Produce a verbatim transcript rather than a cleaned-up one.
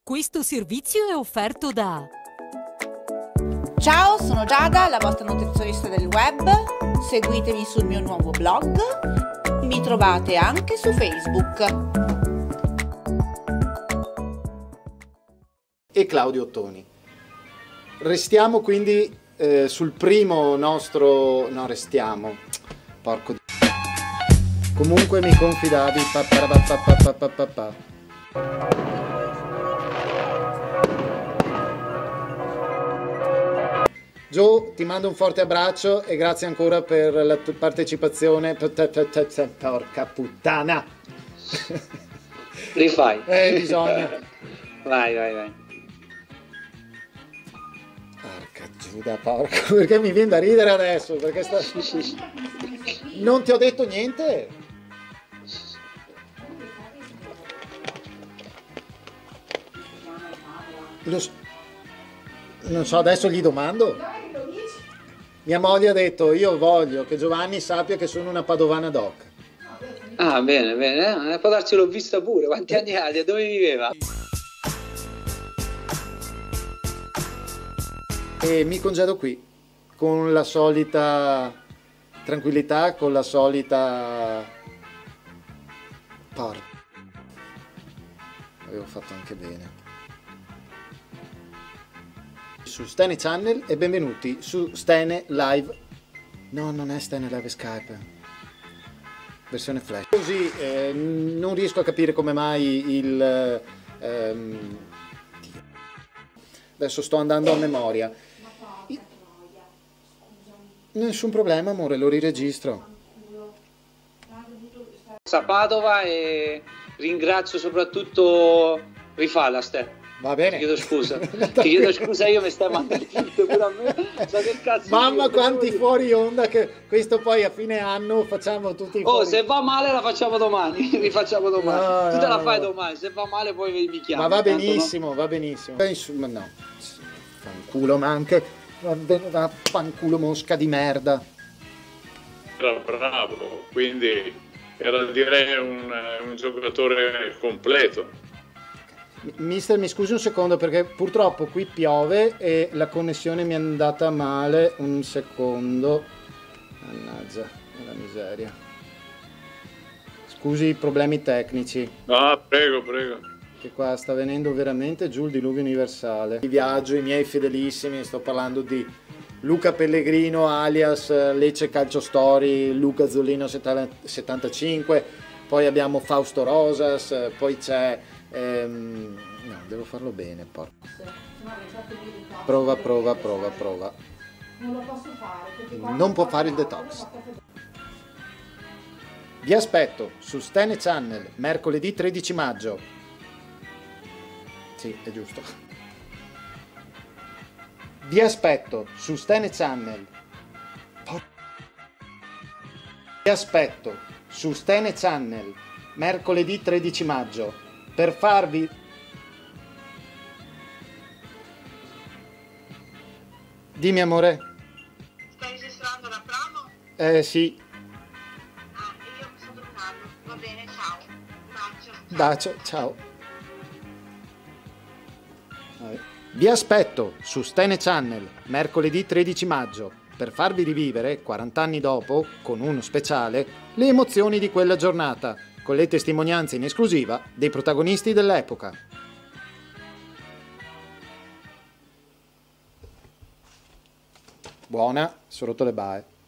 Questo servizio è offerto da... Ciao, sono Giada, la vostra nutrizionista del web. Seguitemi sul mio nuovo blog. Mi trovate anche su Facebook. E Claudio Ottoni. Restiamo quindi eh, sul primo nostro... no, restiamo. Porco di... Comunque mi confidavi... Pa, pa, pa, pa, pa, pa, pa, pa. Gio, ti mando un forte abbraccio e grazie ancora per la tua partecipazione. Porca puttana! Rifai. Eh, bisogna. Vai, vai, vai. Porca Giuda, porco, perché mi viene da ridere adesso? Perché sta... Non ti ho detto niente? Lo so. Non so, adesso gli domando. Mia moglie ha detto, io voglio che Giovanni sappia che sono una padovana doc. Ah, bene, bene, eh? Può darsi l'ho vista pure. Quanti anni ha? Dove viveva? E mi congedo qui, con la solita tranquillità, con la solita... Porca. Avevo fatto anche bene. Su Stene Channel e benvenuti su Stene Live. No, non è Stene Live Skype, versione flash. Così eh, non riesco a capire come mai il... Ehm... Adesso sto andando a memoria. Nessun problema, amore, lo riregistro. A Padova e ringrazio soprattutto... Rifalla, Ste. Va bene. Ti chiedo scusa. Ti chiedo scusa, io mi stai mandando pure a me. So che cazzo. Mamma quanti fuori onda, che questo poi a fine anno facciamo tutti Oh, fuori... se va male la facciamo domani. Rifacciamo domani. No, tu te no, la fai no. domani, se va male poi mi chiami. Ma va tanto benissimo, no. va benissimo. Beh, insomma, no. Fanculo, ma anche... Va fanculo mosca di merda. Era bravo, quindi era direi un, un giocatore completo. Mister, mi scusi un secondo perché purtroppo qui piove e la connessione mi è andata male. Un secondo. Mannaggia, la miseria. Scusi i problemi tecnici. Ah, prego, prego. Che qua sta venendo veramente giù il diluvio universale. Di viaggio, i miei fedelissimi, sto parlando di Luca Pellegrino alias Lecce Calcio Story, Luca Zollino settantacinque, poi abbiamo Fausto Rosas, poi c'è... Ehm, no, devo farlo bene, porca. Prova, prova, prova, prova. Non lo posso fare. Non può fare il detox. Vi aspetto su Stene Channel mercoledì tredici maggio. Sì, è giusto. Vi aspetto su Stene Channel. Vi aspetto su Stene Channel mercoledì tredici maggio per farvi... Dimmi amore. Stai registrando la promo? Eh sì. Ah, io sto truccando. Va bene, ciao. Bacio. Bacio, ciao. Vabbè. Vi aspetto su Stene Channel mercoledì tredici maggio per farvi rivivere, quaranta anni dopo, con uno speciale, le emozioni di quella giornata, con le testimonianze in esclusiva dei protagonisti dell'epoca. Buona, sono rotto le bae.